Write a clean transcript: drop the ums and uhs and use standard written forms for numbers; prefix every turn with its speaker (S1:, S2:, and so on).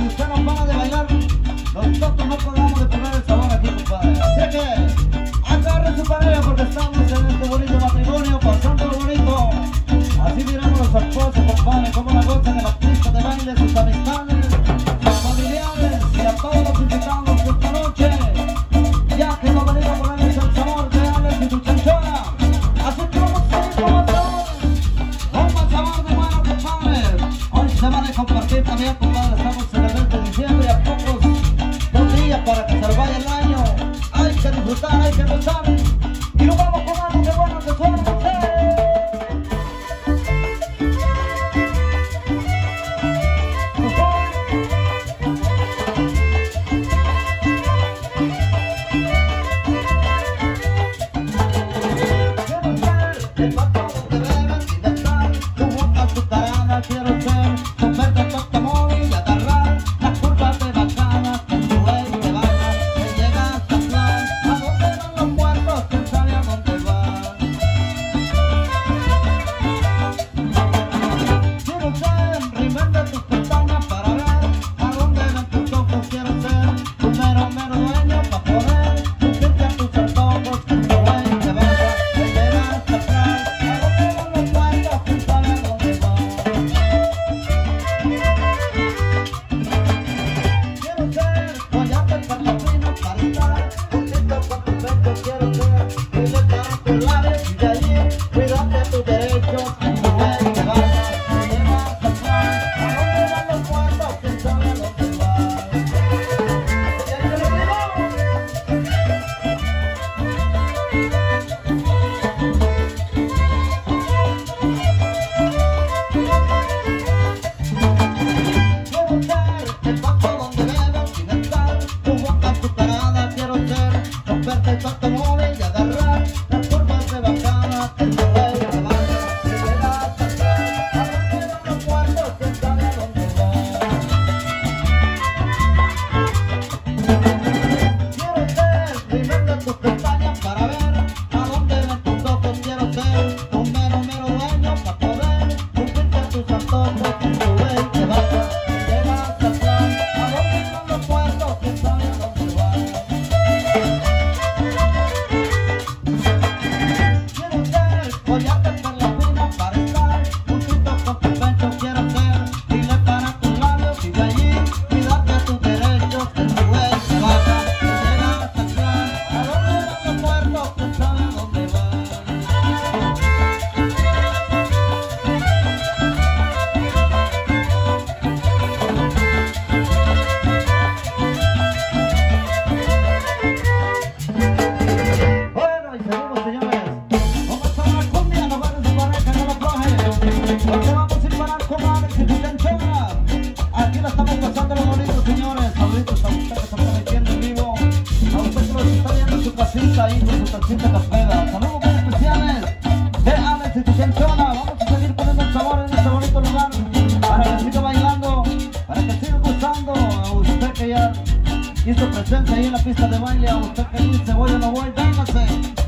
S1: usted no para de bailar, nosotros no podamos de poner el sabor aquí, compadre. Así que agarre su pareja porque estamos en este bonito matrimonio, pasando lo bonito. Así miramos los esposos, compadre, cómo la gozan en la pista de baile, sus amistades, sus familiares y a todos los invitados de esta noche. Ya que no venimos a ponerles el sabor de Alex y su chanchona. Así que vamos a seguir con otro. Un sabor de bueno, compadre. Hoy se van a compartir también, compadre. Estamos en el mes de diciembre y a pocos 2 días para que se nos vaya el año. Hay que disfrutar, hay que gozar. Y nos vamos con algo de bueno que suena a ustedes. Quiero ser un verde automóvil y agarrar las curvas de bacanas que tu ex te baja, que llega hasta plan. ¿A dónde van los muertos? ¿Quién sabe a dónde van? Quiero ser rimel de tus pestañas para ver a dónde van tus ojos. Quiero ser tu mero dueño para poder cumplirte a tus antojos que tu ex te baja, que llega hasta plan. ¿A dónde van los muertos? ¿Quién sabe a dónde van? Quiero ser libre para tus labios y de allí cuidarte tus derechos. Tu ley te baja, te lleva hasta atrás. ¿A dónde van los muertos? ¿Quién sabe a dónde van? ¡Y ahí te lo digo! Quiero ser el banco donde bebes sin estar, tu boca azucarada. Quiero ser romperte el automóvil y agarrar las curvas de bacana que tu ley te baja, que llega hasta atrás. ¿A dónde van los muertos? ¿Quién sabe a dónde van? Quiero ser rimel de tus pestañas para ver a dónde ven tus ojos. Quiero ser tu mero dueño para poder cumplirte tus antojos que tu ley te baja, que llega hasta atrás. ¿A dónde van los muertos? ¿Quién sabe a dónde van? Quiero ser collarte por la fina para estar juntito con tu pecho. Quiero ser libre para tus labios y de allí cuidarte tus derechos. Que tu ley te baja, que llega hasta atrás. ¿A dónde van los muertos? ¿Quién sabe a dónde van? Bueno, y seguimos, señores. Vamos a la cumbia, no van a su pareja, no lo aflojen. Porque vamos a ir parar con Alex y su chanchona. Aquí la estamos pasando lo bonito, señores. Saluditos a usted que se está metiendo en vivo. A usted que nos está viendo en su casita ahí con su tacita cafeda. Saludos muy especiales de Alex y su chanchona. Vamos a seguir poniendo el sabor en este bonito lugar para que siga bailando, para que siga gustando. A usted que ya hizo presencia ahí en la pista de baile, a usted que dice voy o no voy, véngase.